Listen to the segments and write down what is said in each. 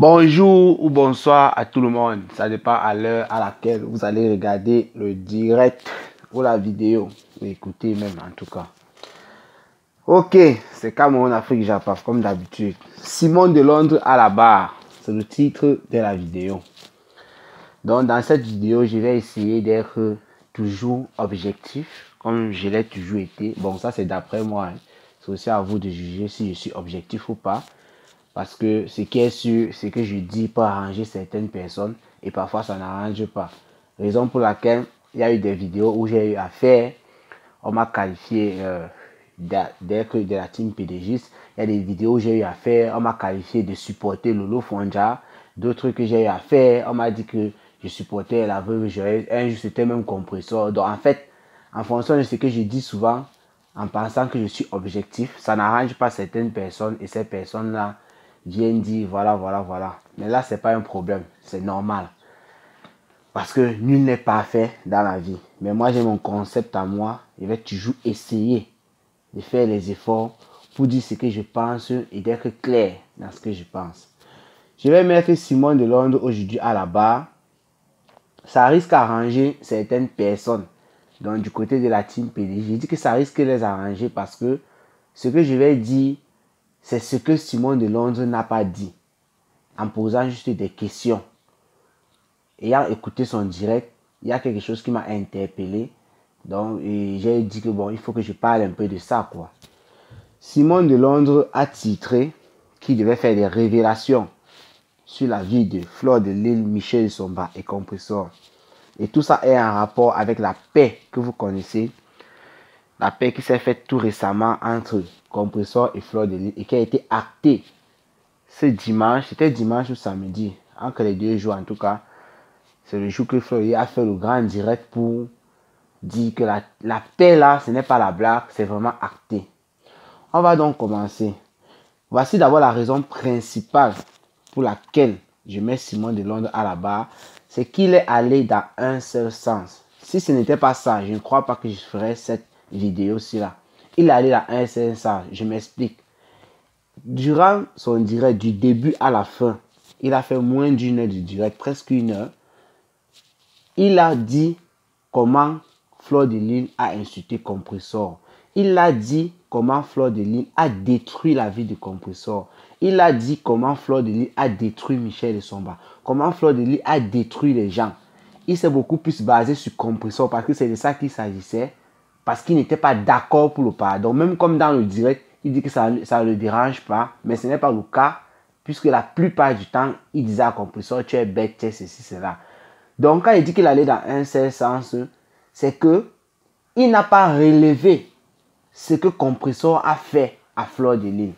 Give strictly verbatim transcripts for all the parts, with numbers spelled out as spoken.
Bonjour ou bonsoir à tout le monde. Ça dépend à l'heure à laquelle vous allez regarder le direct ou la vidéo. Ou écouter même en tout cas. Ok, c'est Cameroun Afrique Japon comme d'habitude. Simon de Londres à la barre. C'est le titre de la vidéo. Donc dans cette vidéo, je vais essayer d'être toujours objectif comme je l'ai toujours été. Bon, ça c'est d'après moi. Hein. C'est aussi à vous de juger si je suis objectif ou pas. Parce que ce qui est sûr, c'est que je dis peut arranger certaines personnes et parfois ça n'arrange pas. Raison pour laquelle il y a eu des vidéos où j'ai eu à faire. On m'a qualifié euh, d'être de la team P D G. Il y a des vidéos où j'ai eu à faire. On m'a qualifié de supporter Lolo Fonja. D'autres que j'ai eu à faire. On m'a dit que je supportais la veuve Joyeuse. Un jour c'était même compresseur. Donc en fait, en fonction de ce que je dis souvent, en pensant que je suis objectif, ça n'arrange pas certaines personnes et ces personnes-là viennent dire voilà, voilà, voilà. Mais là, c'est pas un problème, c'est normal. Parce que nul n'est parfait dans la vie. Mais moi, j'ai mon concept à moi. Je vais toujours essayer de faire les efforts pour dire ce que je pense et d'être clair dans ce que je pense. Je vais mettre Simon de Londres aujourd'hui à la barre. Ça risque d'arranger certaines personnes. Donc, du côté de la team P D G, je dis que ça risque de les arranger parce que ce que je vais dire, c'est ce que Simon de Londres n'a pas dit. En posant juste des questions. Ayant écouté son direct, il y a quelque chose qui m'a interpellé. Donc, j'ai dit que bon, il faut que je parle un peu de ça, quoi. Simon de Londres a titré qu'il devait faire des révélations sur la vie de Fleur de Lille, Michel Somba et Compressor. Et tout ça est en rapport avec la paix que vous connaissez. La paix qui s'est faite tout récemment entre Compressor et Fleur de Lille et qui a été actée ce dimanche. C'était dimanche ou samedi. Entre les deux jours en tout cas. C'est le jour que Fleur de Lille a fait le grand direct pour dire que la, la paix là, ce n'est pas la blague, c'est vraiment acté. On va donc commencer. Voici d'abord la raison principale pour laquelle je mets Simon de Londres à la barre. C'est qu'il est allé dans un seul sens. Si ce n'était pas ça, je ne crois pas que je ferais cette vidéo-ci là. Il est allé dans un seul sens. Je m'explique. Durant son direct, du début à la fin, il a fait moins d'une heure de direct, presque une heure. Il a dit comment Fleur de Lille a insulté Compressor. Il a dit comment Fleur de Lille a détruit la vie de Compressor. Il a dit comment Fleur de Lille a détruit Michel Somba. Comment Fleur de Lille a détruit les gens. Il s'est beaucoup plus basé sur Compressor parce que c'est de ça qu'il s'agissait. Parce qu'il n'était pas d'accord pour le pardon. Même comme dans le direct, il dit que ça ne le dérange pas. Mais ce n'est pas le cas. Puisque la plupart du temps, il disait à Compressor, tu es bête, tu es ceci, cela. Donc, quand il dit qu'il allait dans un seul sens, c'est que il n'a pas relevé ce que Compressor a fait à Fleur de Lille.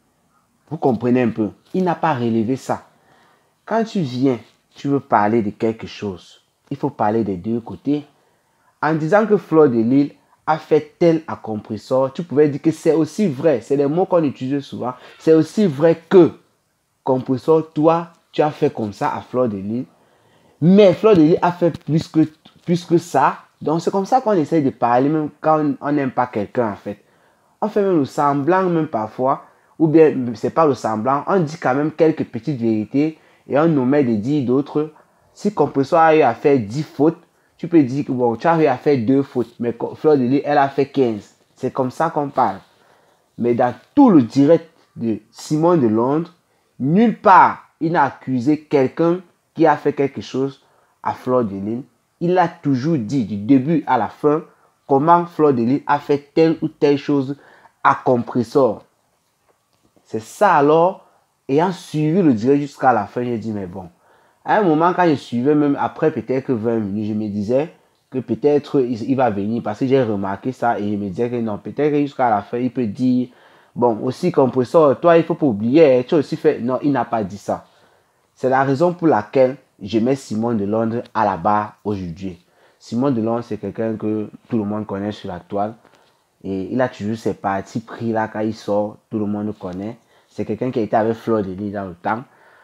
Vous comprenez un peu? Il n'a pas relevé ça. Quand tu viens, tu veux parler de quelque chose, il faut parler des deux côtés. En disant que Fleur de Lille a fait tel à Compressor, tu pouvais dire que c'est aussi vrai. C'est les mots qu'on utilise souvent. C'est aussi vrai que Compressor, toi, tu as fait comme ça à Fleur de Lille. Mais Fleur de Lille a fait plus que, plus que ça. Donc c'est comme ça qu'on essaie de parler, même quand on n'aime pas quelqu'un en fait. On fait même le semblant même parfois. Ou bien c'est pas le semblant. On dit quand même quelques petites vérités. Et on nous met de dire d'autres. Si Compressor a eu à faire dix fautes, tu peux dire que bon, tu as eu à faire deux fautes. Mais Fleur de Lille, elle a fait quinze. C'est comme ça qu'on parle. Mais dans tout le direct de Simon de Londres, nulle part il n'a accusé quelqu'un qui a fait quelque chose à Fleur de Lille. Il a toujours dit du début à la fin comment Fleur de Lille a fait telle ou telle chose à Compressor. C'est ça alors, ayant suivi le direct jusqu'à la fin, j'ai dit mais bon. À un moment quand je suivais, même après peut-être vingt minutes, je me disais que peut-être il, il va venir parce que j'ai remarqué ça et je me disais que non, peut-être que jusqu'à la fin il peut dire bon aussi Compressor, toi il faut pas oublier, tu as aussi fait. Non, il n'a pas dit ça. C'est la raison pour laquelle je mets Simon de Londres à la barre aujourd'hui. Simon de Londres, c'est quelqu'un que tout le monde connaît sur la toile. Et il a toujours ses partis pris là quand il sort, tout le monde le connaît. C'est quelqu'un qui a été avec Fleur de Lille dans le temps.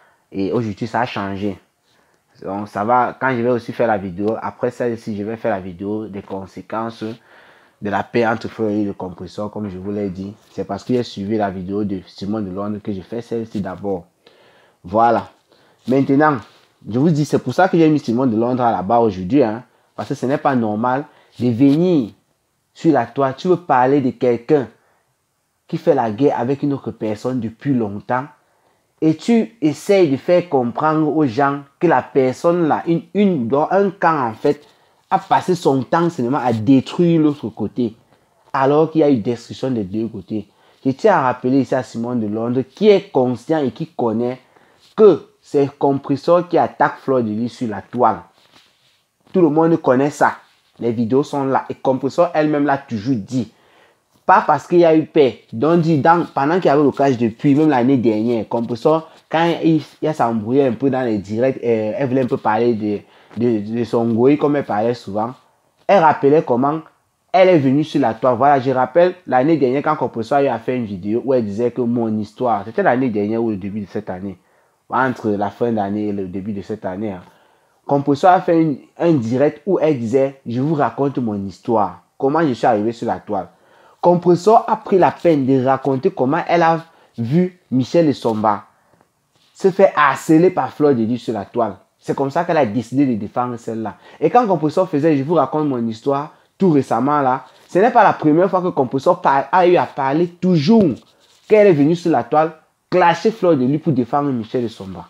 Et aujourd'hui, ça a changé. Donc ça va, quand je vais aussi faire la vidéo, après celle-ci, je vais faire la vidéo des conséquences de la paix entre Fleur de Lille et le Compressor, comme je vous l'ai dit. C'est parce que j'ai suivi la vidéo de Simon de Londres que je fais celle-ci d'abord. Voilà. Maintenant, je vous dis, c'est pour ça que j'ai mis Simon de Londres à la barre aujourd'hui. Hein, parce que ce n'est pas normal de venir sur la toile. Tu veux parler de quelqu'un qui fait la guerre avec une autre personne depuis longtemps. Et tu essayes de faire comprendre aux gens que la personne là, une, une, dans un camp en fait, a passé son temps seulement à détruire l'autre côté. Alors qu'il y a eu destruction des deux côtés. Je tiens à rappeler ici à Simon de Londres qui est conscient et qui connaît que c'est Compressor qui attaque Fleur de Lys sur la toile. Tout le monde connaît ça. Les vidéos sont là. Et Compressor elle-même l'a toujours dit. Pas parce qu'il y a eu paix. Donc, dit, dans, pendant qu'il y avait le clash depuis, même l'année dernière, Compressor, quand il, il a s'embrouillé un peu dans les directs, euh, elle voulait un peu parler de, de, de son goï, comme elle parlait souvent. Elle rappelait comment elle est venue sur la toile. Voilà, je rappelle l'année dernière, quand Compressor a fait une vidéo où elle disait que mon histoire, c'était l'année dernière ou le début de cette année, entre la fin d'année et le début de cette année. Hein. Compressor a fait une, un direct où elle disait, je vous raconte mon histoire, comment je suis arrivé sur la toile. Compressor a pris la peine de raconter comment elle a vu Michel Essomba se faire harceler par Fleur de Lys sur la toile. C'est comme ça qu'elle a décidé de défendre celle-là. Et quand Compressor faisait, je vous raconte mon histoire, tout récemment là, ce n'est pas la première fois que Compressor a eu à parler toujours qu'elle est venue sur la toile, clasher Fleur de Lys pour défendre Michel Essomba.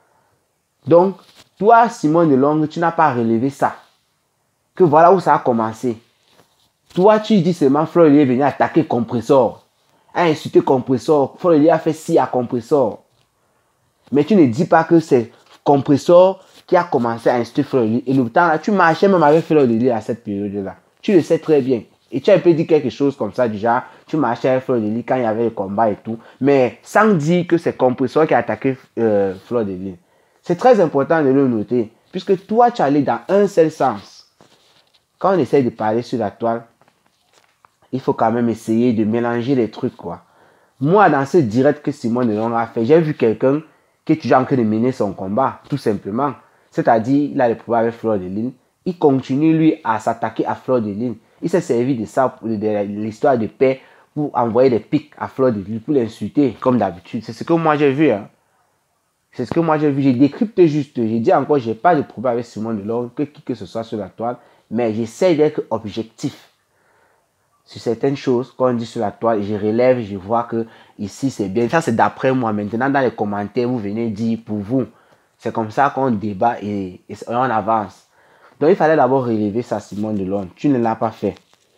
Donc, toi, Simon de Londres, tu n'as pas relevé ça. Que voilà où ça a commencé. Toi, tu dis seulement Fleur de Lys est venu attaquer Compressor. A insulté Compressor. Fleur de Lys a fait ci à Compressor. Mais tu ne dis pas que c'est Compressor qui a commencé à insulter Fleur de Lys. Et le temps là, tu marchais même avec Fleur de Lys à cette période-là. Tu le sais très bien. Et tu as un peu dit quelque chose comme ça du genre, tu marchais avec Fleur de Lys quand il y avait le combat et tout. Mais sans dire que c'est Compressor qui a attaqué euh, Fleur de Lys. C'est très important de le noter. Puisque toi, tu allais dans un seul sens. Quand on essaie de parler sur la toile, il faut quand même essayer de mélanger les trucs, quoi. Moi, dans ce direct que Simon de Londres a fait, j'ai vu quelqu'un qui est toujours en train de mener son combat, tout simplement. C'est-à-dire, il a le pouvoir avec Fleur de Lys. Il continue, lui, à s'attaquer à Fleur de Lys. Il s'est servi de ça, de, de l'histoire de paix, pour envoyer des pics à Fleur de Lys, pour l'insulter, comme d'habitude. C'est ce que moi j'ai vu, hein. C'est ce que moi j'ai vu. J'ai décrypté juste. J'ai dit encore, je n'ai pas de problème avec Simon de Londres, que qui que ce soit sur la toile, mais j'essaie d'être objectif sur certaines choses. Quand on dit sur la toile, je relève, je vois que ici c'est bien. Ça c'est d'après moi. Maintenant dans les commentaires, vous venez dire pour vous. C'est comme ça qu'on débat et, et on avance. Donc il fallait d'abord relever ça, Simon de Londres. Tu ne l'as pas fait.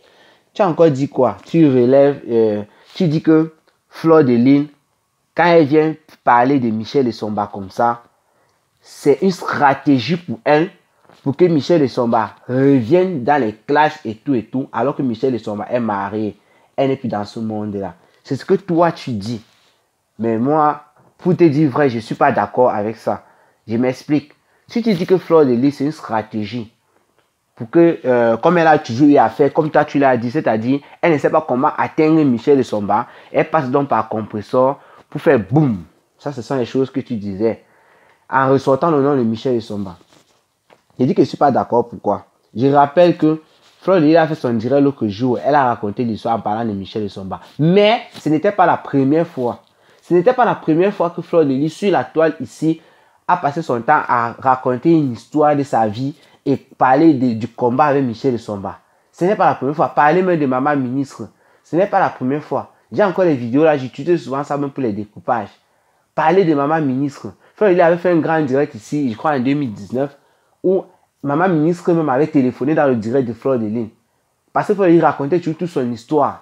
Tu as encore dit quoi? Tu relèves, euh, tu dis que Fleur de Lys, quand elle vient parler de Michel Essomba comme ça, c'est une stratégie pour elle, pour que Michel Essomba revienne dans les clashs et tout et tout, alors que Michel Essomba est marié. Elle n'est plus dans ce monde-là. C'est ce que toi tu dis. Mais moi, pour te dire vrai, je ne suis pas d'accord avec ça. Je m'explique. Si tu dis que Fleur de Lys, c'est une stratégie, pour que, euh, comme elle a toujours eu à faire, comme toi tu l'as dit, c'est-à-dire, elle ne sait pas comment atteindre Michel Essomba, elle passe donc par Compressor pour faire boum. Ça, ce sont les choses que tu disais. En ressortant le nom de Michel Essomba. J'ai dit que je ne suis pas d'accord. Pourquoi? Je rappelle que Fleur de Lys a fait son direct l'autre jour. Elle a raconté l'histoire en parlant de Michel Essomba. Mais ce n'était pas la première fois. Ce n'était pas la première fois que Fleur de Lys, sur la toile ici, a passé son temps à raconter une histoire de sa vie et parler de, du combat avec Michel Essomba. Ce n'est pas la première fois. Parler même de maman ministre. Ce n'est pas la première fois. J'ai encore les vidéos là. J'utilise souvent ça même pour les découpages. Parler de maman ministre. Fleur de Lys avait fait un grand direct ici, je crois en deux mille dix-neuf, où maman ministre même avait téléphoné dans le direct de Fleur de Lys. Parce que Fleur de Lys racontait toujours toute son histoire.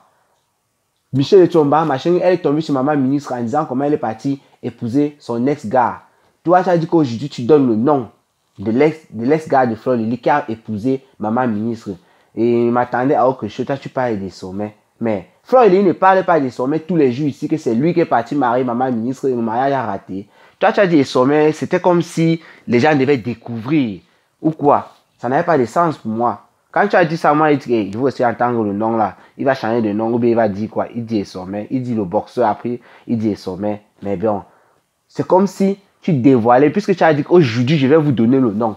Michel Essomba, machin, elle est tombée sur maman ministre en disant comment elle est partie épouser son ex-gars. Toi, tu as dit qu'aujourd'hui, tu donnes le nom de l'ex-gars de Fleur de Lys qui a épousé maman ministre. Et il m'attendait à autre chose. Toi, tu parles des sommets. Mais Fleur de Lys ne parle pas des sommets tous les jours ici, que c'est lui qui est parti marier maman ministre et le mariage a raté. Toi, tu as dit les sommets, c'était comme si les gens devaient découvrir. Ou quoi? Ça n'avait pas de sens pour moi. Quand tu as dit ça, moi, il dit, hey, je veux aussi entendre le nom là. Il va changer de nom, ou bien il va dire quoi? Il dit les sommets. Il dit le boxeur après, il dit les sommets. Mais bon, c'est comme si tu dévoilais, puisque tu as dit qu'aujourd'hui, je vais vous donner le nom.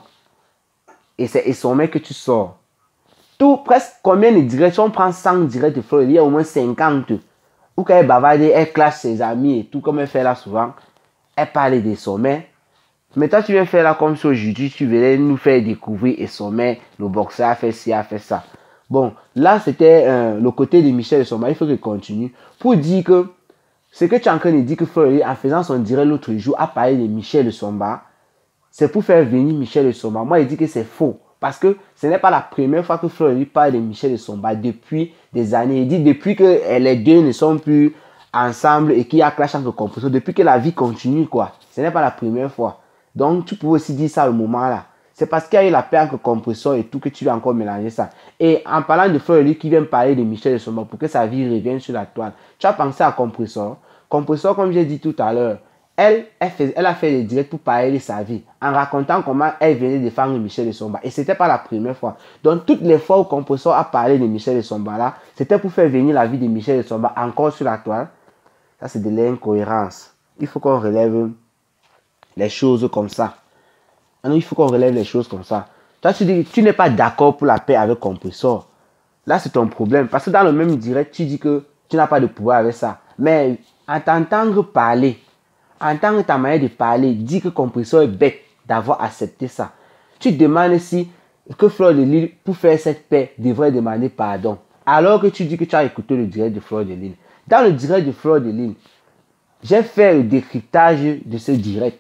Et c'est les sommets que tu sors. Tout, presque combien de directs? Si on prend cent directs de Fleur de Lys, il y a au moins cinquante. Ou quand elle bavarde, elle clash ses amis et tout, comme elle fait là souvent. Elle parle des sommets. Mais toi, tu viens faire là comme si aujourd'hui, tu venais nous faire découvrir et sommet, le boxeur a fait ci, a fait ça. Bon, là, c'était euh, le côté de Michel Somba. Il faut qu'il continue pour dire que ce que tu es en train de dire que Florent, en faisant son direct l'autre jour, a parlé de Michel Somba, c'est pour faire venir Michel Somba. Moi, il dit que c'est faux. Parce que ce n'est pas la première fois que Florent parle de Michel Somba depuis des années. Il dit depuis que les deux ne sont plus ensemble et qu'il y a clash entre compositeurs, depuis que la vie continue, quoi. Ce n'est pas la première fois. Donc, tu peux aussi dire ça au moment là. C'est parce qu'il y a eu la paix entre compresseur et tout que tu vas encore mélanger ça. Et en parlant de Florent qui vient parler de Michel Somba pour que sa vie revienne sur la toile, tu as pensé à compresseur. Compresseur, comme j'ai dit tout à l'heure, elle, elle, fait, elle a fait des directs pour parler de sa vie, en racontant comment elle venait défendre Michel Somba. Et ce n'était pas la première fois. Donc, toutes les fois où compresseur a parlé de Michel Somba là, c'était pour faire venir la vie de Michel Somba encore sur la toile. Ça, c'est de l'incohérence. Il faut qu'on relève les choses comme ça. Alors, il faut qu'on relève les choses comme ça. Toi, tu dis tu n'es pas d'accord pour la paix avec compresseur. Là, c'est ton problème. Parce que dans le même direct, tu dis que tu n'as pas de pouvoir avec ça. Mais en t'entendre parler, en tant que ta manière de parler, dis que compresseur est bête d'avoir accepté ça. Tu demandes si que Fleur de Lille, pour faire cette paix, devrait demander pardon. Alors que tu dis que tu as écouté le direct de Fleur de Lille. Dans le direct de Fleur de Lille, j'ai fait le décryptage de ce direct.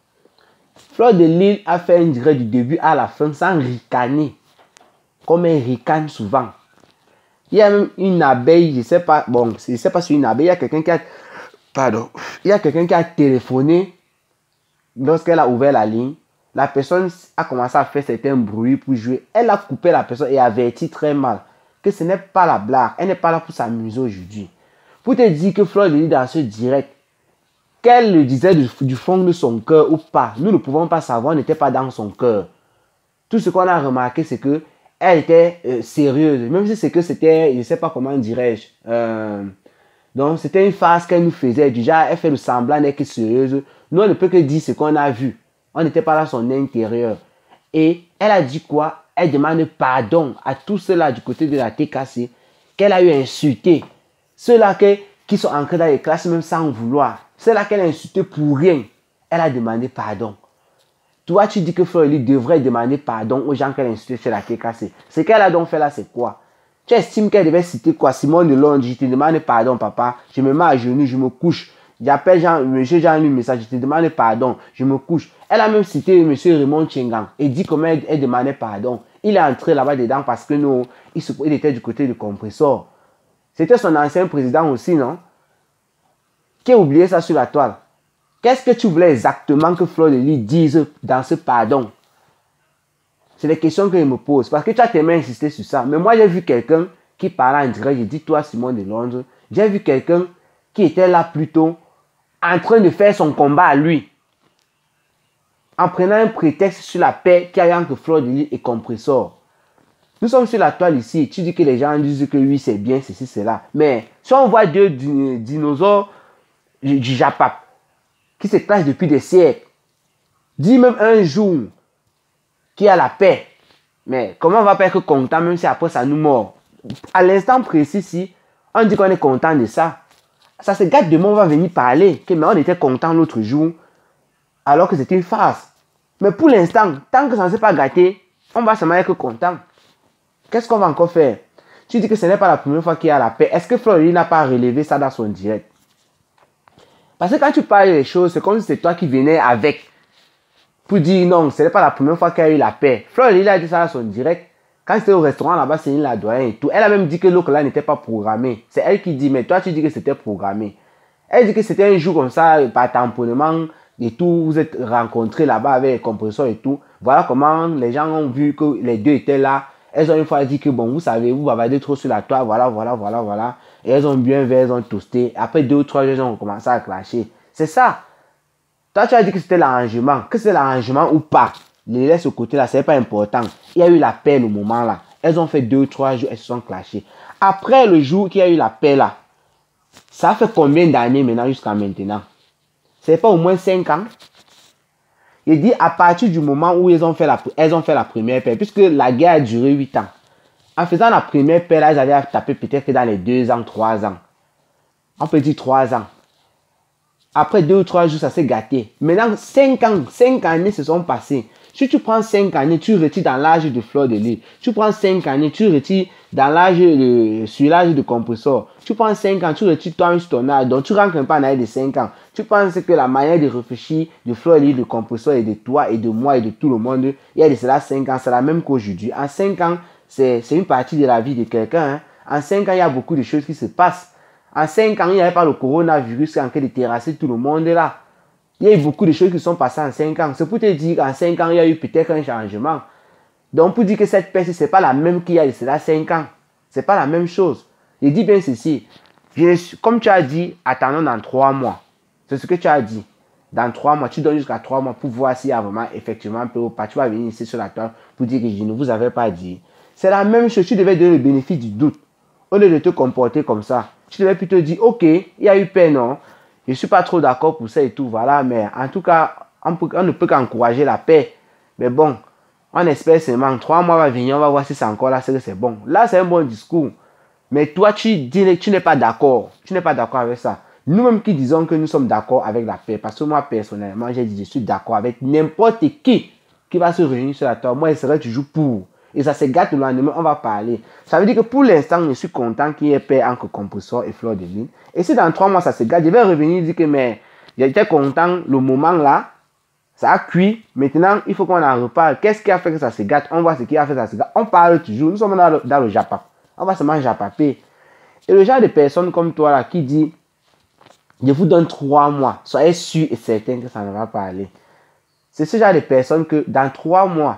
Fleur de Lille a fait un direct du début à la fin sans ricaner. Comme elle ricane souvent. Il y a même une abeille, je ne sais pas, bon, je ne sais pas si une abeille, il y a quelqu'un qui a, pardon, il y a quelqu'un qui a téléphoné lorsqu'elle a ouvert la ligne. La personne a commencé à faire certains bruits pour jouer. Elle a coupé la personne et averti très mal que ce n'est pas la blague. Elle n'est pas là pour s'amuser aujourd'hui. Pour te dire que Fleur de Lille dans ce direct, qu'elle le disait du, du fond de son cœur ou pas, nous ne pouvons pas savoir, n'était pas dans son cœur. Tout ce qu'on a remarqué, c'est que elle était euh, sérieuse, même si c'est que c'était, je ne sais pas comment dirais-je, euh, donc c'était une phase qu'elle nous faisait, déjà elle fait le semblant d'être sérieuse. Nous on ne peut que dire ce qu'on a vu, on n'était pas dans son intérieur. Et elle a dit quoi? Elle demande pardon à tous ceux-là du côté de la T K C, qu'elle a eu insulté, ceux-là qui, qui sont entrés dans les classes même sans vouloir, ceux-là qu'elle a insulté pour rien, elle a demandé pardon. Toi, tu dis que Fleur de Lille devrait demander pardon aux gens qu'elle a insultés chez la T K C. Ce qu'elle a donc fait là, c'est quoi? Tu estimes qu'elle devait citer quoi? Simone de Londres, je te demande pardon, papa. Je me mets à genoux, je me couche. J'appelle Jean, monsieur Jean-Louis Message, je te demande pardon, je me couche. Elle a même cité monsieur Raymond Tchengang et dit comment elle, elle demandait pardon. Il est entré là-bas dedans parce que non, il, se, il était du côté du compresseur. C'était son ancien président aussi, non? Qui a oublié ça sur la toile? Qu'est-ce que tu voulais exactement que Fleur de Lille dise dans ce pardon? C'est des questions que je me pose. Parce que tu as tellement insisté sur ça. Mais moi, j'ai vu quelqu'un qui parlait en direct. J'ai dit, toi, Simon de Londres. J'ai vu quelqu'un qui était là plutôt en train de faire son combat à lui. En prenant un prétexte sur la paix qu'il y a entre Fleur de Lille et compresseur. Nous sommes sur la toile ici. Tu dis que les gens disent que oui, c'est bien, ceci, cela. Mais si on voit deux dinosaures du Japap qui se clashent depuis des siècles, dis même un jour qu'il y a la paix. Mais comment on va pas être content même si après ça nous mord? À l'instant précis, si on dit qu'on est content de ça, ça se gâte demain, on va venir parler que mais on était content l'autre jour alors que c'était une farce. Mais pour l'instant, tant que ça ne s'est pas gâté, on va seulement être content. Qu'est-ce qu'on va encore faire? Tu dis que ce n'est pas la première fois qu'il y a la paix. Est-ce que Fleur de Lille n'a pas relevé ça dans son direct? Parce que quand tu parles des choses, c'est comme si c'est toi qui venais avec pour dire non, ce n'est pas la première fois qu'il y a eu la paix. Fleur de Lille a dit ça dans son direct. Quand c'était au restaurant là-bas, c'est une la doyen et tout. Elle a même dit que l'autre là n'était pas programmé. C'est elle qui dit, mais toi tu dis que c'était programmé. Elle dit que c'était un jour comme ça, par tamponnement et tout. Vous êtes rencontrés là-bas avec les compresseurs et tout. Voilà comment les gens ont vu que les deux étaient là. Elles ont une fois dit que bon, vous savez, vous bavardez trop sur la toile, voilà, voilà, voilà, voilà. Et elles ont bu un verre, elles ont toasté. Après deux ou trois jours, elles ont commencé à clasher. C'est ça. Toi, tu as dit que c'était l'arrangement. Que c'est l'arrangement ou pas. Les laisse au côté là, c'est pas important. Il y a eu la paix au moment là. Elles ont fait deux ou trois jours, elles se sont clashées. Après le jour qu'il y a eu la paix là, ça fait combien d'années maintenant jusqu'à maintenant? C'est pas au moins cinq ans? Il dit à partir du moment où elles ont fait la, elles ont fait la première paix, puisque la guerre a duré huit ans. En faisant la première paix là, elles avaient tapé peut-être que dans les deux ans, trois ans. On peut dire trois ans. Après deux ou trois jours, ça s'est gâté. Maintenant, cinq ans, cinq années se sont passées. Si tu prends cinq années, tu retires dans l'âge de fleur de lys. Tu prends cinq années, tu retires dans l'âge de, sur l'âge de compresseur. Tu prends cinq ans, tu retires toi sur ton âge. Donc, tu rentres un peu en âge de cinq ans. Tu penses que la manière de réfléchir de fleur de lys, de compresseur et de toi et de moi et de tout le monde, il y a de cela cinq ans, c'est la même qu'aujourd'hui. En cinq ans, c'est une partie de la vie de quelqu'un. Hein. En cinq ans, il y a beaucoup de choses qui se passent. En cinq ans, il n'y avait pas le coronavirus qui est en train de terrasser tout le monde là. Il y a eu beaucoup de choses qui sont passées en cinq ans. C'est pour te dire qu'en cinq ans, il y a eu peut-être un changement. Donc, pour dire que cette peste, ce n'est pas la même qu'il y a de cela cinq ans. Ce n'est pas la même chose. Je dis bien ceci. Je, comme tu as dit, attendons dans trois mois. C'est ce que tu as dit. Dans trois mois, tu donnes jusqu'à trois mois pour voir s'il y a vraiment effectivement un peu ou pas. Tu vas venir ici sur la table pour dire que je ne vous avais pas dit. C'est la même chose. Tu devais donner le bénéfice du doute. Au lieu de te comporter comme ça, tu devais plutôt dire, ok, il y a eu peine, non? Je ne suis pas trop d'accord pour ça et tout, voilà. Mais en tout cas, on, peut, on ne peut qu'encourager la paix. Mais bon, on espère seulement trois mois va venir, on va voir si c'est encore là, c'est que c'est bon. Là, c'est un bon discours. Mais toi, tu dis, tu n'es pas d'accord. Tu n'es pas d'accord avec ça. Nous-mêmes qui disons que nous sommes d'accord avec la paix. Parce que moi, personnellement, j'ai dit, je suis d'accord avec n'importe qui qui va se réunir sur la table. Moi, je serai toujours pour. Et ça se gâte le lendemain, on va parler. Ça veut dire que pour l'instant, je suis content qu'il y ait paix entre compresseur et fleur de lys. Et si dans trois mois, ça se gâte, je vais revenir dire que mais j'étais content le moment là, ça a cuit. Maintenant, il faut qu'on en reparle. Qu'est-ce qui a fait que ça se gâte? On voit ce qui a fait que ça se gâte. On parle toujours. Nous sommes dans le, dans le Japap. On va seulement japaper. Et le genre de personnes comme toi là qui dit, je vous donne trois mois, soyez sûr et certain que ça ne va pas aller. C'est ce genre de personnes que dans trois mois,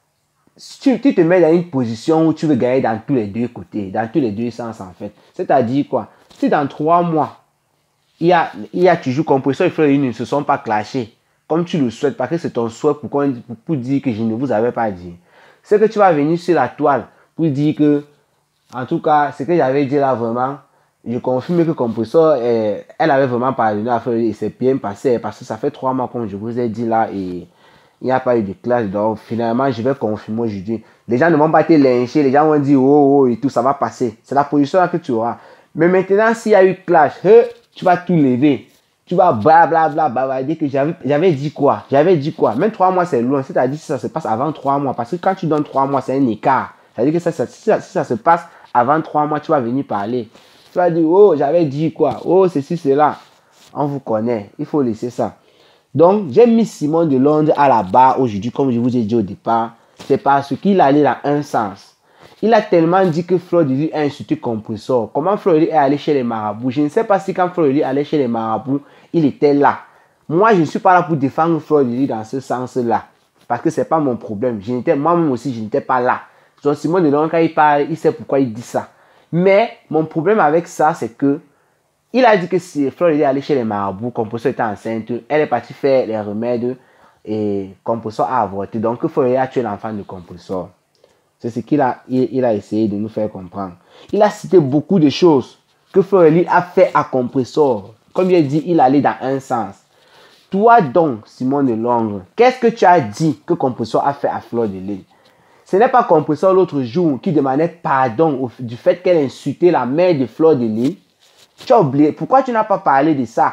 Tu, tu te mets dans une position où tu veux gagner dans tous les deux côtés, dans tous les deux sens en fait. C'est-à-dire quoi? Si dans trois mois, il y a, il y a toujours compresseur et fleur de lys ne se sont pas clashés, comme tu le souhaites, parce que c'est ton souhait pour, pour, pour dire que je ne vous avais pas dit. C'est que tu vas venir sur la toile pour dire que, en tout cas, ce que j'avais dit là vraiment, je confirme que compresseur, eh, elle avait vraiment pardonné à fleur de lys et c'est bien passé parce que ça fait trois mois comme je vous ai dit là et il n'y a pas eu de clash, donc finalement je vais confirmer aujourd'hui. Les gens ne vont pas te lyncher, les gens vont dire oh oh et tout, ça va passer. C'est la position là que tu auras. Mais maintenant, s'il y a eu clash, hey, tu vas tout lever. Tu vas blablabla, bla, bla, dire que j'avais dit quoi. J'avais dit quoi. Même trois mois, c'est loin. C'est-à-dire que ça se passe avant trois mois. Parce que quand tu donnes trois mois, c'est un écart. C'est-à-dire que ça, ça, si, ça, si ça se passe avant trois mois, tu vas venir parler. Tu vas dire oh, j'avais dit quoi. Oh, ceci, cela. On vous connaît. Il faut laisser ça. Donc, j'ai mis Simon de Londres à la barre aujourd'hui, comme je vous ai dit au départ. C'est parce qu'il allait dans un sens. Il a tellement dit que Fleur de Lys a insulté compresseur. Comment Fleur de Lys est allé chez les marabouts? Je ne sais pas si quand Fleur de Lys allait chez les marabouts, il était là. Moi, je ne suis pas là pour défendre Fleur de Lys dans ce sens-là. Parce que ce n'est pas mon problème. Moi-même aussi, je n'étais pas là. Donc, Simon de Londres, quand il parle, il sait pourquoi il dit ça. Mais mon problème avec ça, c'est que il a dit que si Fleur de Lys est allée chez les marabouts, compresseur était enceinte, elle est partie faire les remèdes et compresseur a avorté. Donc, Fleur de Lys a tué l'enfant de compresseur. C'est ce qu'il a, il, il a essayé de nous faire comprendre. Il a cité beaucoup de choses que Fleur de Lys a fait à compresseur. Comme il a dit, il allait dans un sens. Toi donc, Simon de Londres, qu'est-ce que tu as dit que compresseur a fait à Fleur de Lys? Ce n'est pas compresseur l'autre jour qui demandait pardon au, du fait qu'elle insultait la mère de Fleur de Lys. Tu as oublié. Pourquoi tu n'as pas parlé de ça?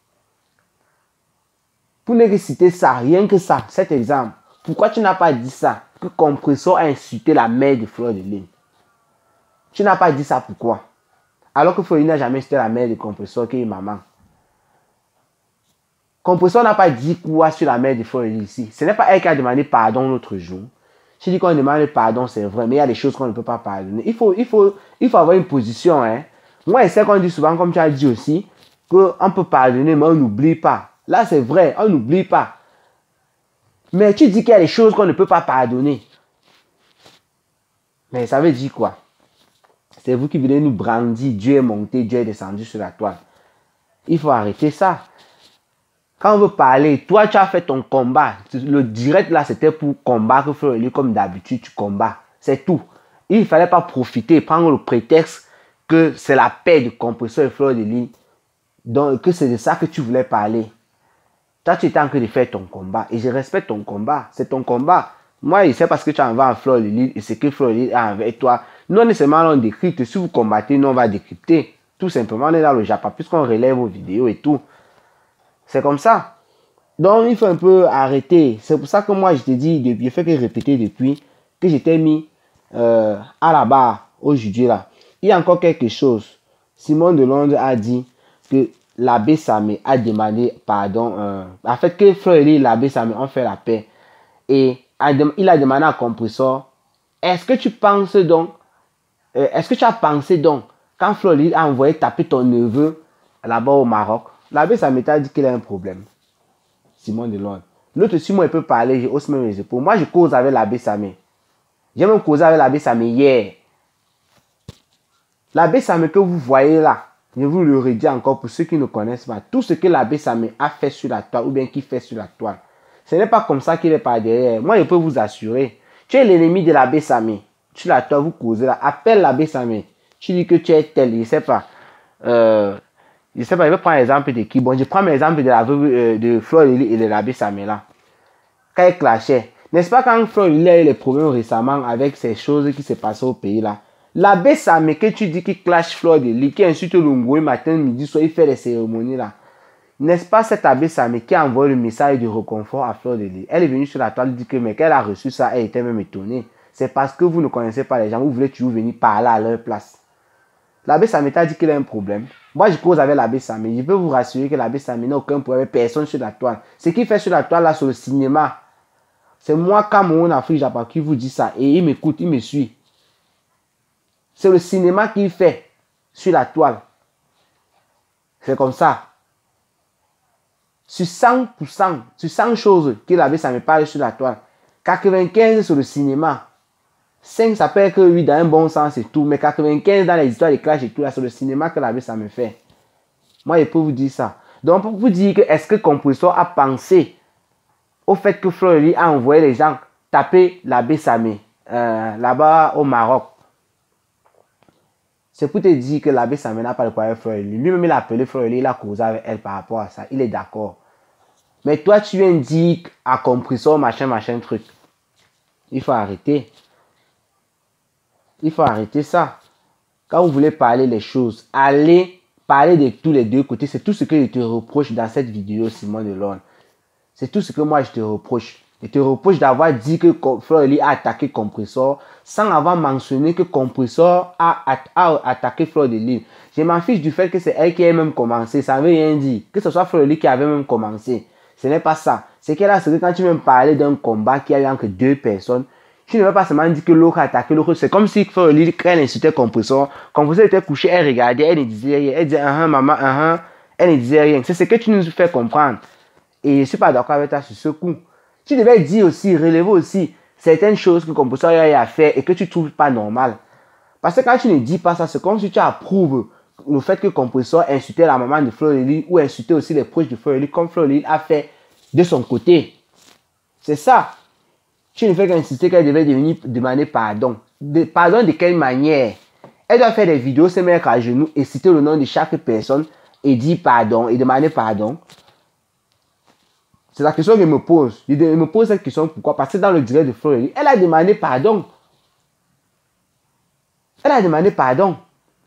Pour ne citer ça, rien que ça, cet exemple. Pourquoi tu n'as pas dit ça? Que compresseur a insulté la mère de Fleur de Lys. Tu n'as pas dit ça pourquoi? Alors que Fleur de Lys n'a jamais insulté la mère de compresseur qui est maman. Compresseur n'a pas dit quoi sur la mère de Fleur de Lys ici. Ce n'est pas elle qui a demandé pardon l'autre jour. Je dis qu'on demande pardon, c'est vrai, mais il y a des choses qu'on ne peut pas pardonner. Il faut, il faut, il faut avoir une position, hein. Moi, je sais qu'on dit souvent, comme tu as dit aussi, qu'on peut pardonner, mais on n'oublie pas. Là, c'est vrai, on n'oublie pas. Mais tu dis qu'il y a des choses qu'on ne peut pas pardonner. Mais ça veut dire quoi? C'est vous qui venez nous brandir, Dieu est monté, Dieu est descendu sur la toile. Il faut arrêter ça. Quand on veut parler, toi, tu as fait ton combat. Le direct, là, c'était pour combattre Fleur de Lys comme d'habitude, tu combats. C'est tout. Il ne fallait pas profiter, prendre le prétexte que c'est la paix du compresseur et Fleur de Lys. Donc, que c'est de ça que tu voulais parler. Toi, tu étais en train de faire ton combat. Et je respecte ton combat. C'est ton combat. Moi, c'est parce que tu en vas en Fleur de Lys et c'est que Fleur de Lys a avec toi. Non nécessairement, on décrypte. Si vous combattez, nous, on va décrypter. Tout simplement, on est dans le Japon, puisqu'on relève vos vidéos et tout. C'est comme ça. Donc, il faut un peu arrêter. C'est pour ça que moi, je te dis, depuis, je fais que répéter depuis que j'étais mis euh, à la barre aujourd'hui là. Il y a encore quelque chose. Simon de Londres a dit que l'abbé Samé a demandé pardon. Euh, en fait, que Fleur et l'abbé Samé ont fait la paix. Et il a demandé à Compressor, est-ce que tu penses donc, euh, est-ce que tu as pensé donc, quand Fleur a envoyé taper ton neveu là-bas au Maroc, l'abbé Samé t'a dit qu'il a un problème. Simon de Londres. L'autre, si moi, il peut parler, j'ai hausse même les épaules. Moi, je cause avec l'abbé Samé. J'ai même causé avec l'abbé Samé hier. L'abbé Samé que vous voyez là, je vous le redis encore pour ceux qui ne connaissent pas, tout ce que l'abbé Samé a fait sur la toile ou bien qu'il fait sur la toile, ce n'est pas comme ça qu'il est par derrière. Moi, je peux vous assurer. Tu es l'ennemi de l'abbé Samé. Sur la toile, vous causez là. Appelle l'abbé Samé. Tu dis que tu es tel, je ne sais pas. Euh, je ne sais pas, je vais prendre l'exemple de qui. Bon, je prends l'exemple de la veuve euh, de Fleur et de l'abbé Samé là. Quand il clashait. N'est-ce pas quand Fleur il a eu les problèmes récemment avec ces choses qui se passaient au pays là. L'abbé Samé que tu dis qu'il clash Fleur de Lys, qui insulte Lungoé matin, midi, soir, il fait les cérémonies là. N'est-ce pas cet abbé Samé qui a envoyé le message de réconfort à Fleur de Lys? Elle est venue sur la toile dire que mais qu'elle a reçu ça, elle était même étonnée. C'est parce que vous ne connaissez pas les gens, vous voulez toujours venir parler à leur place. L'abbé Samé t'a dit qu'il a un problème. Moi, je cause avec l'abbé Samé. Je peux vous rassurer que l'abbé Samé n'a aucun problème avec personne sur la toile. Ce qu'il fait sur la toile là, sur le cinéma, c'est moi, Cameroun, Afrique, Japon, qui vous dit ça. Et il m'écoute, il me suit. C'est le cinéma qu'il fait sur la toile. C'est comme ça. Sur cent pour cent, sur cent choses qu'il avait, ça me parle sur la toile. quatre-vingt-quinze sur le cinéma. cinq, ça peut être que oui, dans un bon sens et tout. Mais quatre-vingt-quinze dans les histoires de clash et tout, là, sur le cinéma que l'abbé, ça me fait. Moi, je peux vous dire ça. Donc, pour vous dire que est-ce que Compressor a pensé au fait que Fleur de Lys a envoyé les gens taper l'abbé Samé euh, là-bas au Maroc. C'est pour te dire que l'abbé Samé n'a pas de problème avec Fleur de Lys. Lui-même, il a appelé Fleur de Lys, il a causé avec elle par rapport à ça. Il est d'accord. Mais toi, tu viens dire à Compressor, machin, machin, truc. Il faut arrêter. Il faut arrêter ça. Quand vous voulez parler les choses, allez parler de tous les deux côtés. C'est tout ce que je te reproche dans cette vidéo, Simon de Londres. C'est tout ce que moi je te reproche. Je te reproche d'avoir dit que Fleur de Lys a attaqué Compressor sans avoir mentionné que Compressor a, a, a attaqué Fleur de Lys. Je m'en fiche du fait que c'est elle qui a même commencé. Ça ne veut rien dire. Que ce soit Fleur de Lys qui avait même commencé. Ce n'est pas ça. C'est qu'elle a ce que quand tu veux me parler d'un combat qui a eu entre deux personnes, tu ne veux pas seulement dire que l'autre a attaqué l'autre. C'est comme si Fleur de Lys, quand elle insultait Compressor, Compressor était couché, elle regardait, elle ne disait rien. Elle disait, ah, maman, ah, elle ne disait rien. C'est ce que tu nous fais comprendre. Et je ne suis pas d'accord avec toi sur ce coup. Tu devais dire aussi, relever aussi certaines choses que Compressor a fait et que tu ne trouves pas normal. Parce que quand tu ne dis pas ça, c'est comme si tu approuves le fait que Compressor insultait la maman de Fleur de Lys ou insultait aussi les proches de Fleur de Lys comme Fleur de Lys a fait de son côté. C'est ça. Tu ne fais qu'insister qu'elle devait devenir demander pardon. De, pardon de quelle manière? Elle doit faire des vidéos, se mettre à genoux et citer le nom de chaque personne et dire pardon et demander pardon. C'est la question que je me pose. Je me pose cette question pourquoi? Parce que dans le direct de Fleur de Lys, elle a demandé pardon. Elle a demandé pardon.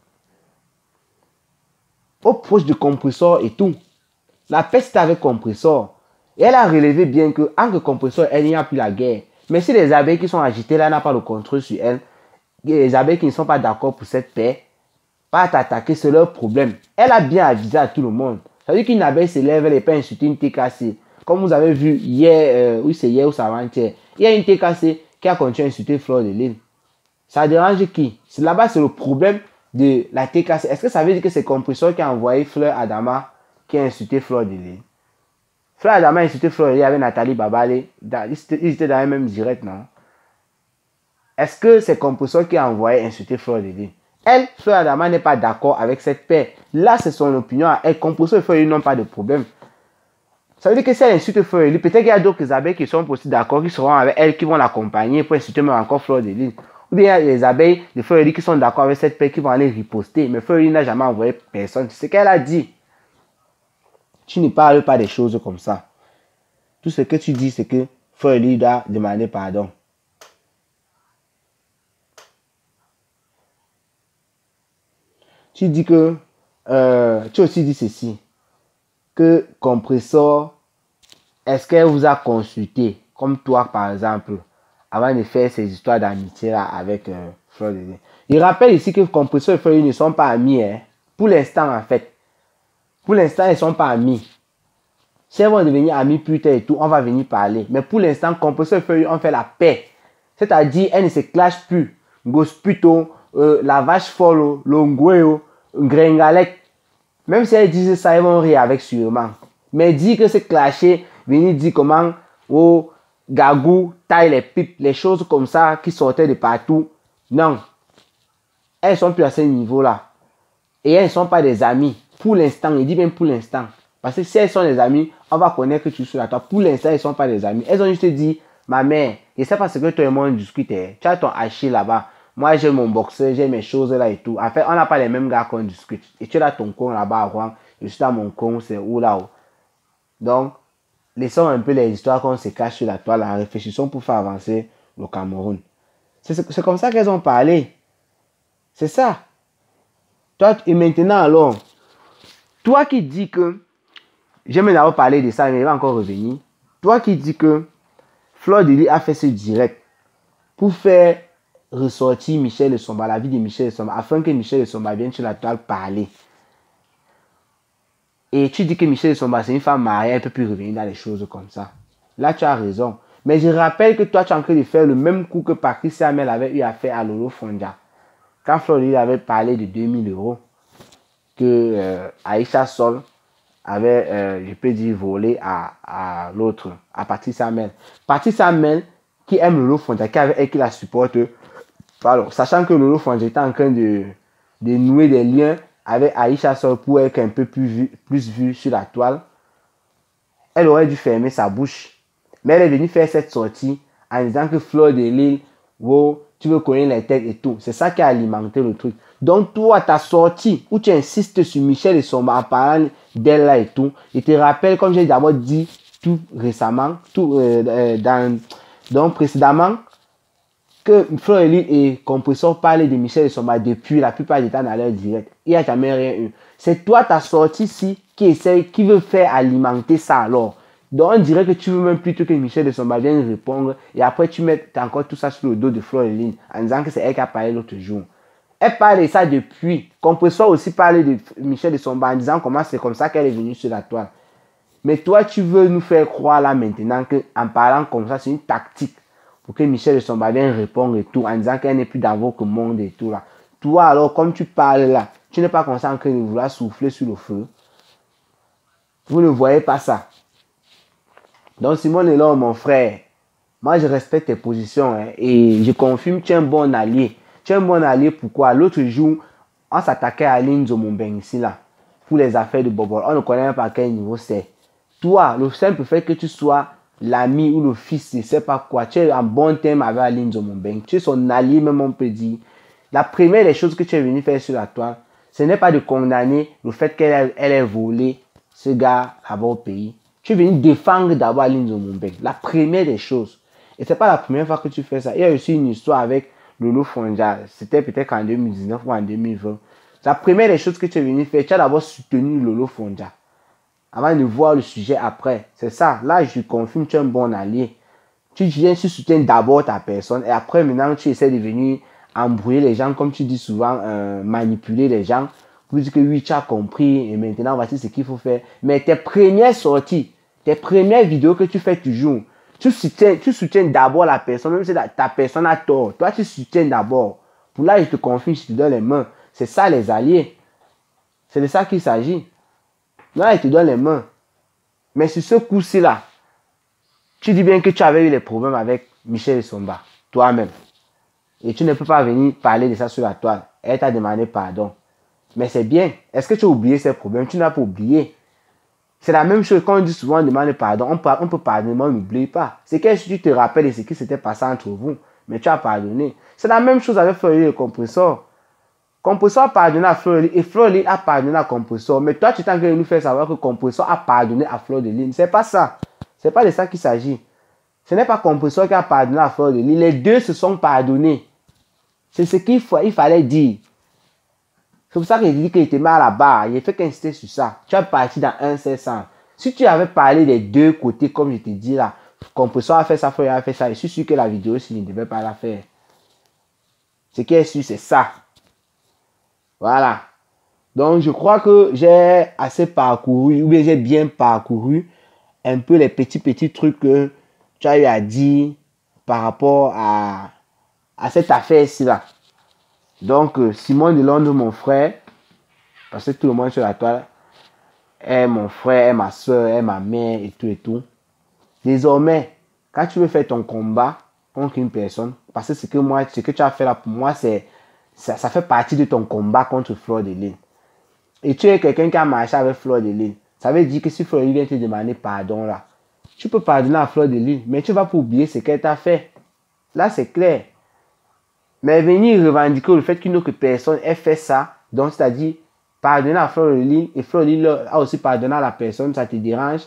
Aux proches de Compressor et tout. La peste avec Compressor. Et elle a relevé bien que, entre Compressor, elle n'y a plus la guerre. Mais si les abeilles qui sont agitées là n'ont pas le contrôle sur elle, les abeilles qui ne sont pas d'accord pour cette paix, pas t'attaquer, c'est leur problème. Elle a bien avisé à tout le monde. Ça veut dire qu'une abeille se lève, elle n'est pas insultée une T K C. Comme vous avez vu hier, euh, oui c'est hier ou c'est avant-hier, il y a une T K C qui a continué à insulter Fleur de Lys. Ça dérange qui? Là-bas, c'est le problème de la T K C. Est-ce que ça veut dire que c'est Compressor qui a envoyé Fleur Adama qui a insulté Fleur de Lys? Fleur Adama a insulté Fleur de Lys avec Nathalie Babale. Ils étaient dans le même direct, non? Est-ce que c'est Compressor qui a envoyé insulter Fleur de Lys? Elle, Fleur Adama, n'est pas d'accord avec cette paix. Là, c'est son opinion. Elle, Compressor et Fleur de Lys n'ont pas de problème. Ça veut dire que si elle insulte Fleur de Lys, peut-être qu'il y a d'autres abeilles qui sont aussi d'accord, qui seront avec elle, qui vont l'accompagner pour insulter même encore Fleur de Lys. Ou bien il y a les abeilles de Fleur de Lys qui sont d'accord avec cette paix, qui vont aller riposter. Mais Fleur de Lys n'a jamais envoyé personne. C'est ce qu'elle a dit. Tu ne parles pas des choses comme ça. Tout ce que tu dis, c'est que Fleur de Lys doit demander pardon. Tu dis que, euh, tu aussi dis ceci, que Compressor, est-ce qu'elle vous a consulté, comme toi par exemple, avant de faire ces histoires d'amitié là avec euh, Fleur de Lys? Il rappelle ici que Compressor et Fleur de Lys ne sont pas amis, hein? Pour l'instant en fait. Pour l'instant, ils ne sont pas amis. Si elles vont devenir amis plus tard et tout, on va venir parler. Mais pour l'instant, Compressor et Fleur de Lys ont fait la paix. C'est-à-dire, elles ne se clashent plus. Gospito, euh, la vache folle, l'ongouéo, Gringalec. Même si elles disent ça, elles vont rire avec sûrement. Mais dire que c'est clashé, venir dire comment oh, Gagou taille les pipes, les choses comme ça qui sortaient de partout. Non. Elles ne sont plus à ce niveau-là. Et elles ne sont pas des amies. Pour l'instant, il dit bien pour l'instant. Parce que si elles sont des amies, on va connaître que tu suis là. Toi, pour l'instant, elles ne sont pas des amies. Elles ont juste dit, ma mère, je ne sais pas ce que toi et moi on discute. Tu as ton hachis là-bas. Moi, j'ai mon boxeur, j'ai mes choses là et tout. En fait, on n'a pas les mêmes gars qu'on discute. Et tu as ton con là-bas à Rouen. Je suis dans mon con, c'est où là-haut. Donc, laissons un peu les histoires qu'on se cache sur la toile. Réfléchissons pour faire avancer le Cameroun. C'est comme ça qu'elles ont parlé. C'est ça. Toi, et maintenant alors, toi qui dis que, j'aime d'abord parler de ça, mais il va encore revenir. Toi qui dis que Fleur de Lys a fait ce direct pour faire ressortir Michel Essomba, la vie de Michel Essomba, afin que Michel Essomba vienne sur la toile parler. Et tu dis que Michel Essomba, c'est une femme mariée, elle ne peut plus revenir dans les choses comme ça. Là, tu as raison. Mais je rappelle que toi, tu es en train de faire le même coup que Patricia Amel avait eu à faire à Lolo Fondia. Quand Fleur de Lys avait parlé de deux mille euros, que euh, Aïcha Sol avait, euh, je peux dire, volé à, à l'autre, à Patricia Amel. Patricia Amel, qui aime Lolo Fondia, qui avait, et qui la supporte, pardon, sachant que Lolo Fondia était en train de, de nouer des liens avec Aïcha Sol pour être un peu plus vu, plus vue sur la toile, elle aurait dû fermer sa bouche. Mais elle est venue faire cette sortie en disant que Fleur de Lys, wow, tu veux connaître les têtes et tout. C'est ça qui a alimenté le truc. Donc toi, ta sortie où tu insistes sur Michel Essomba en parlant d'elle là et tout, je te rappelle, comme j'ai d'abord dit tout récemment, tout euh, dans, donc précédemment, que Fleur de Lys et Compressor parlaient de Michel Essomba depuis la plupart du temps dans leur direct. Il n'y a jamais rien eu. C'est toi, ta sortie ici, qui essaye, qui veut faire alimenter ça alors. Donc on dirait que tu veux même plutôt que Michel Essomba vienne répondre et après tu mets encore tout ça sur le dos de Fleur de Lys en disant que c'est elle qui a parlé l'autre jour. Elle parle de ça depuis. Compressor aussi parle de Michel Essomba en disant comment c'est comme ça qu'elle est venue sur la toile. Mais toi tu veux nous faire croire là maintenant qu'en parlant comme ça c'est une tactique pour que Michel Essomba vienne répondre et tout en disant qu'elle n'est plus dans votre monde et tout là. Toi alors comme tu parles là, tu n'es pas conscient que de vouloir souffler sur le feu. Vous ne voyez pas ça. Donc Simon Nelon, mon frère, moi je respecte tes positions hein, et je confirme que tu es un bon allié. Tu es un bon allié pourquoi? L'autre jour, on s'attaquait à Aline Zomombeng ici là, pour les affaires de Bobol. On ne connaît même pas à quel niveau c'est. Toi, le simple fait que tu sois l'ami ou le fils, je ne sais pas quoi, tu es en bon terme avec Aline Zomombeng. Tu es son allié même on peut dire. La première des choses que tu es venu faire sur la toile, ce n'est pas de condamner le fait qu'elle ait volé ce gars là-bas au pays. Tu es venu défendre d'abord Aline Zomombeng. La première des choses. Et ce n'est pas la première fois que tu fais ça. Il y a aussi une histoire avec Lolo Fondia. C'était peut-être en deux mille dix-neuf ou en deux mille vingt. La première des choses que tu es venu faire, tu as d'abord soutenu Lolo Fondia. Avant de voir le sujet après. C'est ça. Là, je confirme que tu es un bon allié. Tu viens, tu soutiens d'abord ta personne. Et après, maintenant, tu essaies de venir embrouiller les gens, comme tu dis souvent, euh, manipuler les gens. Pour dire que oui, tu as compris et maintenant voici ce qu'il faut faire. Mais tes premières sorties, tes premières vidéos que tu fais toujours, tu soutiens, tu soutiens d'abord la personne, même si ta personne a tort. Toi, tu soutiens d'abord. Pour là, je te confie, je te donne les mains. C'est ça les alliés. C'est de ça qu'il s'agit. Là, je te donne les mains. Mais sur ce coup-ci là, tu dis bien que tu avais eu des problèmes avec Michel Essomba, toi-même. Et tu ne peux pas venir parler de ça sur la toile. Elle t'a demandé pardon. Mais c'est bien. Est-ce que tu as oublié ces problèmes? Tu n'as pas oublié. C'est la même chose quand on dit souvent on demande pardon. On peut, on peut pardonner, mais on n'oublie pas. C'est que tu te rappelles de ce qui s'était passé entre vous. Mais tu as pardonné. C'est la même chose avec Fleur de Lys et Compressor. Compressor a pardonné à Fleur de Lys et Fleur de Lys a pardonné à Compressor. Mais toi, tu t'en train de nous faire savoir que Compressor a pardonné à Fleur de Lys. C'est pas ça. C'est pas de ça qu'il s'agit. Ce n'est pas Compressor qui a pardonné à Fleur de Lys. Les deux se sont pardonnés. C'est ce qu'il fa il fallait dire. C'est pour ça que j'ai dit qu'il te met à la barre. Il fait qu'insister sur ça. Tu es parti dans un seul sens. Si tu avais parlé des deux côtés, comme je te dis là, compresseur a fait ça, Floyd a fait ça, je suis sûr que la vidéo, s'il ne devait pas la faire. Ce qui est sûr, c'est ça. Voilà. Donc, je crois que j'ai assez parcouru, ou bien j'ai bien parcouru un peu les petits, petits trucs que tu as eu à dire par rapport à, à cette affaire-ci là. Donc, euh, Simon Delonde, mon frère, parce que tout le monde sur la toile est mon frère, est ma soeur, est ma mère et tout et tout. Désormais, quand tu veux faire ton combat contre une personne, parce que ce que moi, ce que tu as fait là pour moi, c'est ça, ça fait partie de ton combat contre Fleur de Lys. Et tu es quelqu'un qui a marché avec Fleur de Lys. Ça veut dire que si Fleur de Lys vient te demander pardon là, tu peux pardonner à Fleur de Lys, mais tu vas pas oublier ce qu'elle t'a fait. Là, c'est clair. Mais venir revendiquer le fait qu'une autre personne ait fait ça, donc c'est-à-dire pardonner à Fleur de Lys et Fleur de Lys a aussi pardonné à la personne, ça te dérange.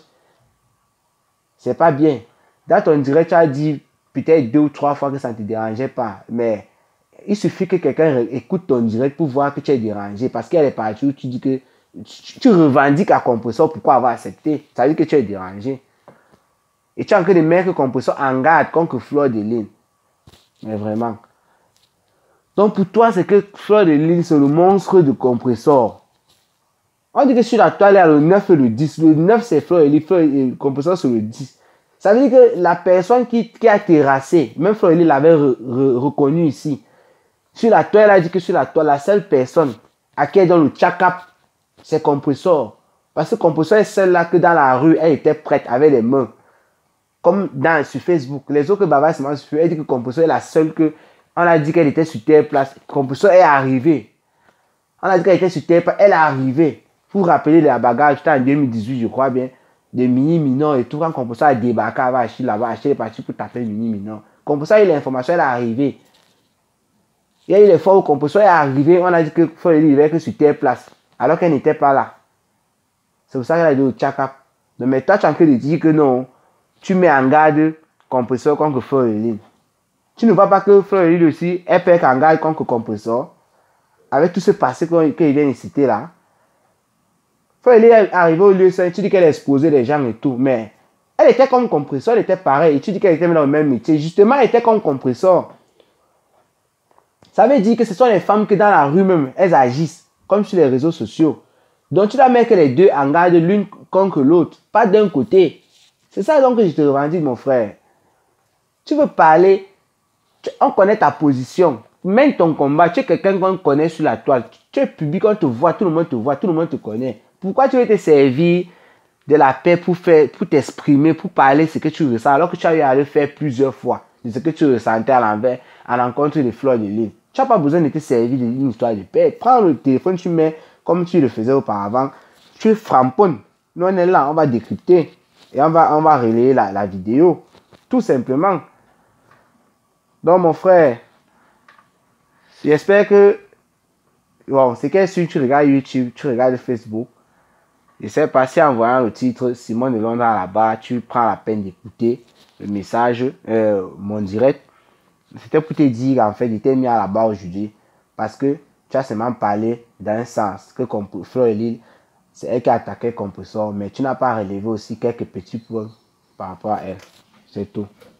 C'est pas bien. Dans ton direct, tu as dit peut-être deux ou trois fois que ça ne te dérangeait pas. Mais il suffit que quelqu'un écoute ton direct pour voir que tu es dérangé. Parce qu'elle est partie où tu dis que tu, tu revendiques à Compressor pourquoi avoir accepté. Ça veut dire que tu es dérangé. Et tu es en train de mettre Compressor en garde contre Fleur de Lys. Mais vraiment. Donc pour toi, c'est que Fleur de Lys, c'est le monstre de Compressor. On dit que sur la toile, il y a le neuf et le dix. Le neuf, c'est Fleur de Lys, Fleur et Compressor sur le dix. Ça veut dire que la personne qui, qui a terrassé, même Fleur de Lys l'avait re, re, reconnu ici. Sur la toile, elle a dit que sur la toile, la seule personne à qui elle donne le check-up, c'est Compressor. Parce que Compressor est celle là que dans la rue, elle était prête avec les mains. Comme dans, sur Facebook. Les autres bavards, sur Facebook, elle dit que Compressor est la seule que... On a dit qu'elle était sur telle place. Compressor est arrivée. On a dit qu'elle était sur telle place. Elle est arrivée. Pour rappeler la bagarre, c'était en deux mille dix-huit, je crois bien. De Mini Minor et tout. Quand Compressor a débarqué, elle va acheter là-bas, acheter les parties pour taper Mini Minor. Compressor a eu l'information, elle est arrivée. Il y a eu les fois où Compressor est arrivé, on a dit que Fleur de Lys vivait que sur telle place. Alors qu'elle n'était pas là. C'est pour ça qu'elle a dit au check-up. Mais toi, tu es en train de dire que non. Tu mets en garde Compressor contre Fleur de Lys. Tu ne vois pas que Fleur de Lys aussi est père en garde contre Compressor. Avec tout ce passé qu'il vient de citer là. Fleur de Lys est arrivée au lieu, tu dis qu'elle a exposé les gens et tout. Mais elle était comme Compressor, elle était pareille. Et tu dis qu'elle était dans le même métier. Justement, elle était comme Compressor. Ça veut dire que ce sont les femmes qui dans la rue même, elles agissent. Comme sur les réseaux sociaux. Donc tu dois mettre les deux en garde l'une contre l'autre. Pas d'un côté. C'est ça donc que je te revendique mon frère. Tu veux parler, tu, on connaît ta position. Mène ton combat. Tu es quelqu'un qu'on connaît sur la toile. Tu es public, on te voit, tout le monde te voit, tout le monde te connaît. Pourquoi tu veux te servir de la paix pour faire, pour t'exprimer, pour parler ce que tu ressens, alors que tu as eu à le faire plusieurs fois, de ce que tu ressentais à l'envers, à l'encontre de Fleur de Lys. Tu n'as pas besoin de te servir d'une histoire de paix. Prends le téléphone, tu mets comme tu le faisais auparavant, tu framponnes. Nous on est là, on va décrypter et on va, on va relayer la, la vidéo. Tout simplement. Donc mon frère, j'espère que, bon, c'est que si tu regardes YouTube, tu regardes Facebook, je ne sais pas si en voyant le titre Simon Delonde à la barre, tu prends la peine d'écouter le message, euh, mon direct. C'était pour te dire en fait, il t'est mis à la barre aujourd'hui parce que tu as seulement parlé dans un sens que Fleur de Lys, c'est elle qui a attaqué Compressor, mais tu n'as pas relevé aussi quelques petits points par rapport à elle. C'est tout.